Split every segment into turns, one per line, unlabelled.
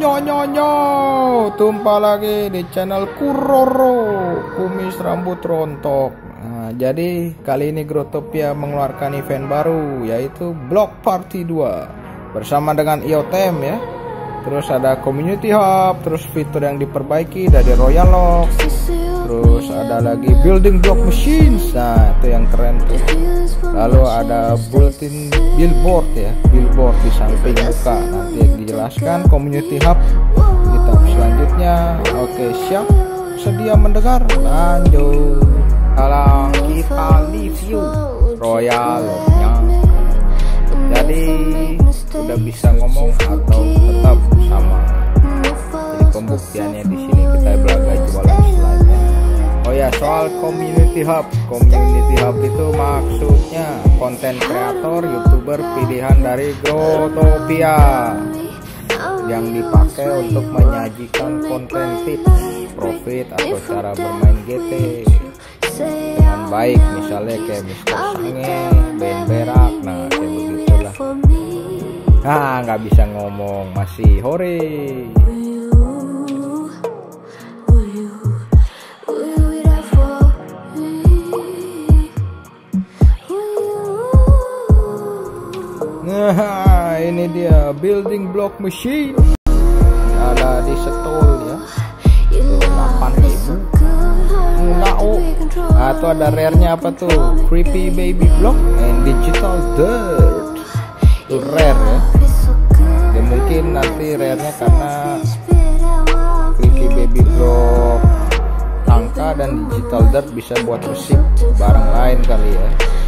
Nyo, tumpah lagi di channel Kuroro Kumis Rambut Rontok. Nah, jadi kali ini Growtopia mengeluarkan event baru, yaitu Block Party 2 bersama dengan IoTem ya. Terus ada Community Hub, terus fitur yang diperbaiki dari Royal Lock. Terus ada lagi Building Block Machines, nah itu yang keren tuh. Lalu ada built-in billboard ya, billboard di samping muka. Nanti dijelaskan Community Hub di tab selanjutnya. Oke, siap, sedia mendengar? Lanjut. Sekarang kita review Royal Lock-nya. Jadi udah bisa ngomong atau tetap sama? Jadi pembuktiannya di sini kita belaga jualan slide-nya. Oh ya, soal Community Hub. Community Hub itu maksudnya konten kreator, YouTuber pilihan dari Growtopia yang dipakai untuk menyajikan konten tips, profit atau cara bermain GT dengan baik, misalnya kayak Mr. Sange, Ben Berak, nah kayak begitulah. Nah, nggak bisa ngomong, masih hore. Nah, ini dia Building Block Machine. Ada di stol ya. 8.000. Nah, tuh ada rare-nya apa tuh? Creepy Baby Block and Digital Dirt. Itu rare ya. Ya mungkin nanti rare-nya karena Creepy Baby Block langka dan Digital Dirt bisa buat resip barang lain kali ya.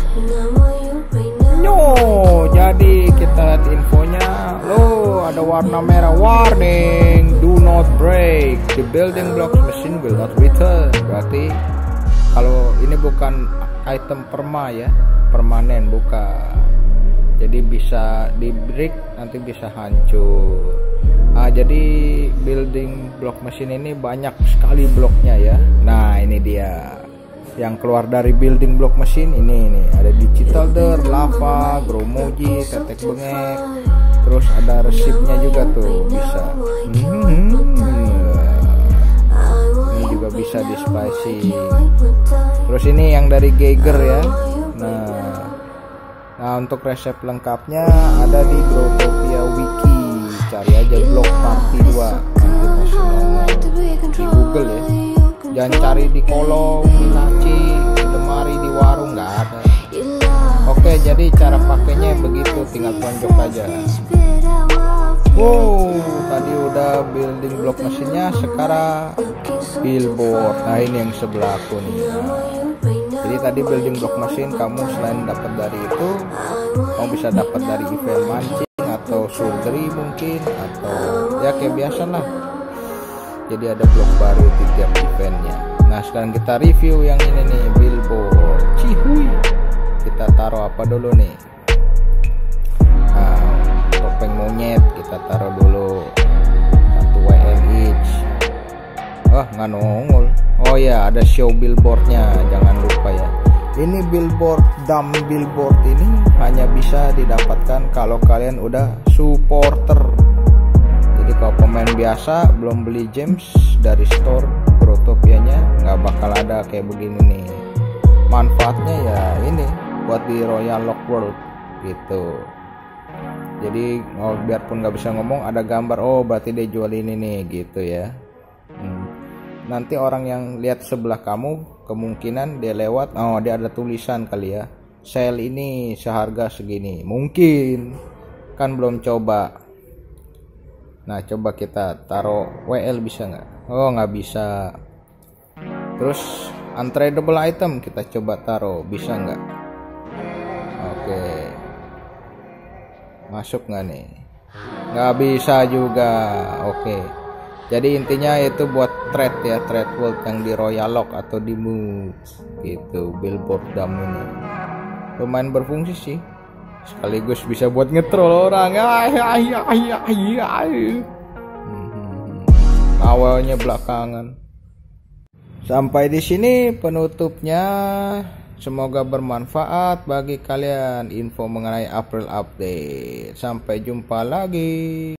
Jadi kita lihat infonya. Loh, ada warna merah, warning, do not break, the building blocks machine will not return. Berarti kalau ini bukan item perma ya, permanen bukan. Jadi bisa di break, nanti bisa hancur. Nah, jadi building block machine ini banyak sekali bloknya ya. Nah, ini dia yang keluar dari building block machine ini nih. Ada Digital Dirt, lava, Growmoji, tetek bengek. Terus ada resipnya juga tuh, bisa. Ini juga bisa di spicy. Terus ini yang dari Geiger ya. Nah untuk resep lengkapnya ada di Growtopia Wiki. Cari aja Block Party 2 nanti masih nongol di Google ya. Jangan cari di kolong, di laci, di lemari, di warung, nggak ada. Oke, jadi cara pakainya begitu, tinggal tonjok aja. Wow, tadi udah building block mesinnya, sekarang billboard. Nah, ini yang sebelah aku nih. Nah, jadi tadi building block mesin kamu selain dapat dari itu, kamu bisa dapat dari event mancing atau surgery mungkin, atau ya kayak biasa lah. Jadi ada blok baru di tiap eventnya. Nah, sekarang kita review yang ini nih, billboard. Cihuy. Kita taruh apa dulu nih? Nah, topeng monyet kita taruh dulu. 1 WL each. Nggak nongol. Oh ya, ada show billboardnya, jangan lupa ya. Ini billboard, dumb billboard ini hanya bisa didapatkan kalau kalian udah supporter. Jadi kalau pemain biasa belum beli gems dari store Growtopianya, nggak bakal ada kayak begini nih. Manfaatnya ya ini buat di Royal Lock World gitu. Jadi biarpun nggak bisa ngomong, ada gambar, oh berarti dia jual ini nih gitu ya. Nanti orang yang lihat sebelah kamu kemungkinan dia lewat, oh dia ada tulisan kali ya, sale ini seharga segini. Mungkin kan belum coba. Nah, coba kita taruh WL bisa nggak? Oh, nggak bisa. Terus untradeable item kita coba taruh, bisa nggak? Oke, masuk nggak nih? Nggak bisa juga. Oke, jadi intinya itu buat trade ya, trade world yang di Royal Lock atau di Mood gitu. Billboard dam ini lumayan berfungsi sih, sekaligus bisa buat ngetrol orang. Awalnya belakangan. Sampai di sini penutupnya. Semoga bermanfaat bagi kalian info mengenai April update. Sampai jumpa lagi.